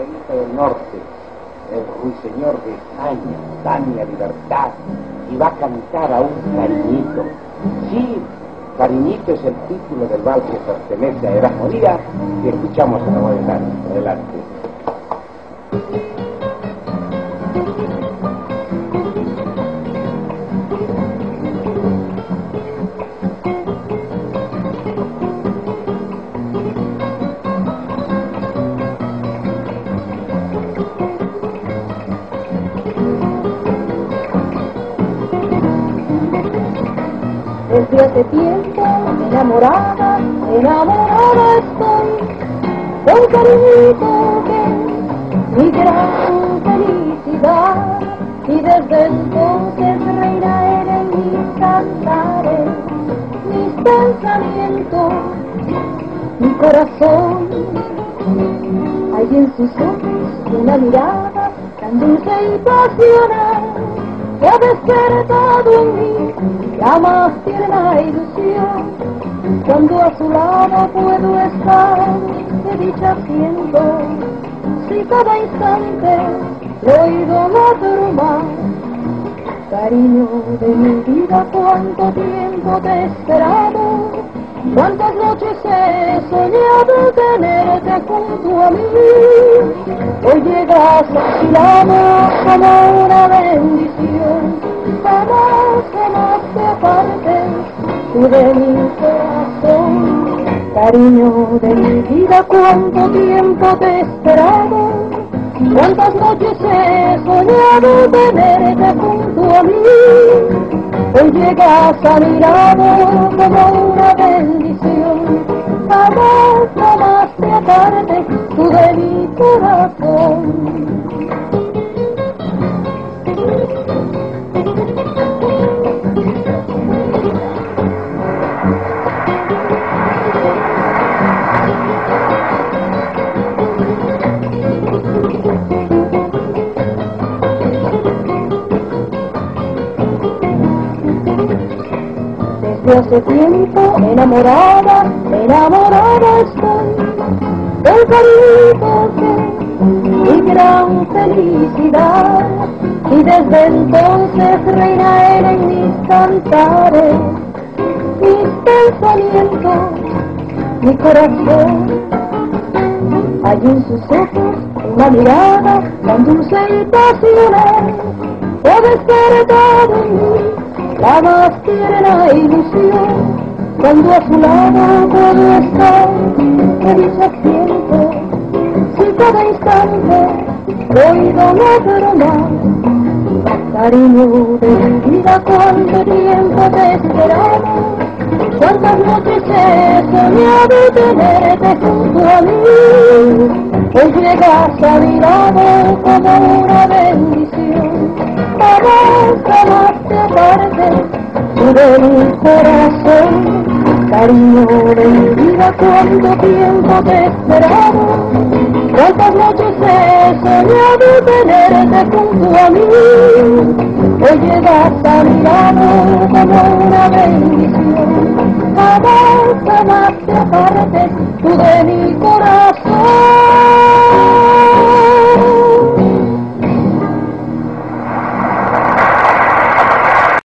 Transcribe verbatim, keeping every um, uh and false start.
Felipe del Norte, el ruiseñor de España, Tania Libertad, y va a cantar a un cariñito. Sí, Cariñito es el título del vals que pertenece a Erasmo Díaz, y escuchamos a la voz de Tania. Adelante. Desde hace tiempo, enamorada, enamorada estoy del cariñito que es mi gran felicidad, y desde entonces reina él en mis cantares, mis pensamientos, mi corazón. Hay en sus ojos una mirada tan dulce y pasional que ha despertado en mí la más tierna ilusión. Cuando a su lado puedo estar, de dicha siento, si cada instante lo idolato más. Cariño de mi vida, cuánto tiempo te he esperado, cuántas noches he soñado tenerte junto a mí. Hoy llegas a mi lado como una bendición, jamás, jamás te apartes tú de mi corazón. Cariño de mi vida, cuánto tiempo te he esperado, cuántas noches he soñado tenerte junto a mí. Hoy llegas a mi lado como una bendición, jamás, jamás te apartes tú de mi corazón. Desde hace tiempo, enamorada, enamorada estoy del cariñito que mi gran felicidad, y desde entonces reina él en mis cantares, mis pensamientos, mi corazón. Hay en sus ojos una mirada tan dulce y pasional que ha despertado en mí la más tierna ilusión. Cuando a su lado puedo estar, que dicha siento, si cada instante lo idolatro más. Cariño de mi vida, cuánto tiempo te he esperado, cuántas noches he soñado tenerte junto a mí. Hoy llegas a mi lado como una bendición, jamás, jamás te apartes tú de mi corazón. Cariño de mi vida, cuánto tiempo te he esperado, cuántas noches he soñado tenerte junto a mí. Hoy llegas a mi lado como